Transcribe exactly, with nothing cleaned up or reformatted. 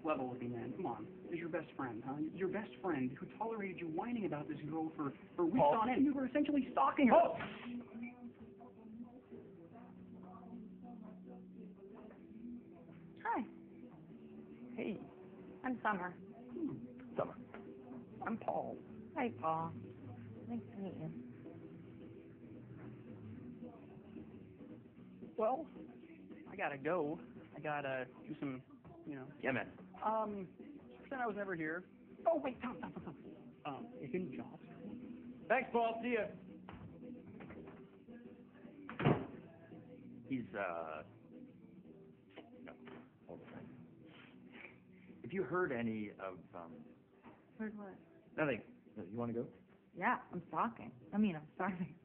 level with me, man. Come on. This is your best friend, huh? Your best friend who tolerated you whining about this girl for, for weeks Paul. on end. You were essentially stalking her. Oh! Hi, Hey, I'm Summer. Summer. I'm Paul. Hi, Paul. Nice to meet you. Well, I gotta go. I gotta do some, you know. Yeah, man. Um, pretend I was never here. Oh, wait, stop, stop, stop, stop. Um, ich bin Job. Thanks, Paul. See ya. He's, uh... No, hold on. If you heard any of, um... Heard what? Nothing. You want to go? Yeah, I'm stalking. I mean, I'm starving.